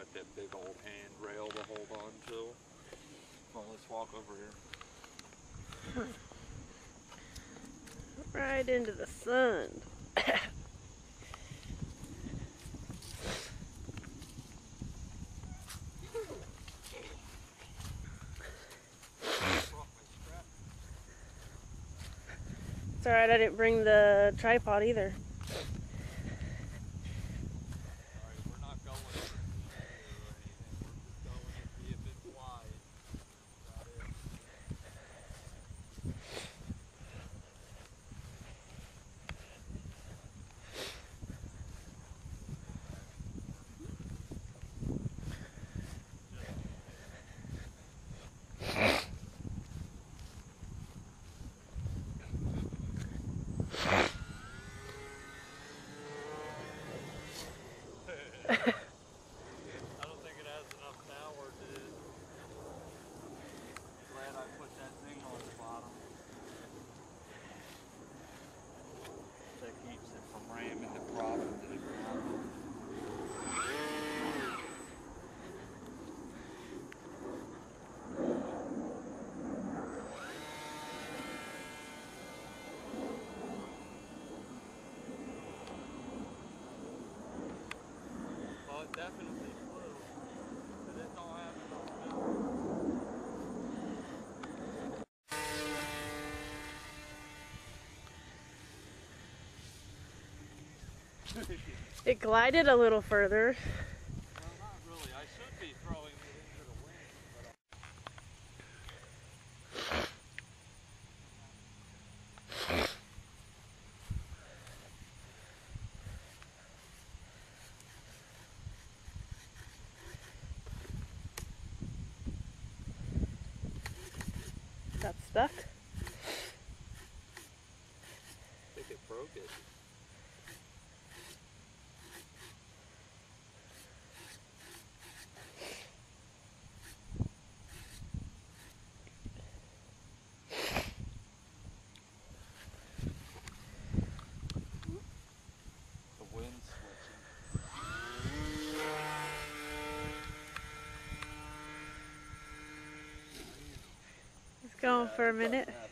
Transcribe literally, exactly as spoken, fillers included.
got that big old handrail to hold on to. Well, let's walk over here. Right into the sun. It's alright, I didn't bring the tripod either. Alright, we're not going for speed or anything. We're just going to see if it flies. That's about it. I don't think it has enough power, dude. Glad I put that thing on the bottom. That keeps it from ramming the prop into the ground. Well, it definitely flew, but it don't have enough. It glided a little further. Well, not really. I should be throwing it into the wind, Got stuck. I think it broke it. The wind's switching. It's going Yeah, for a it doesn't minute. have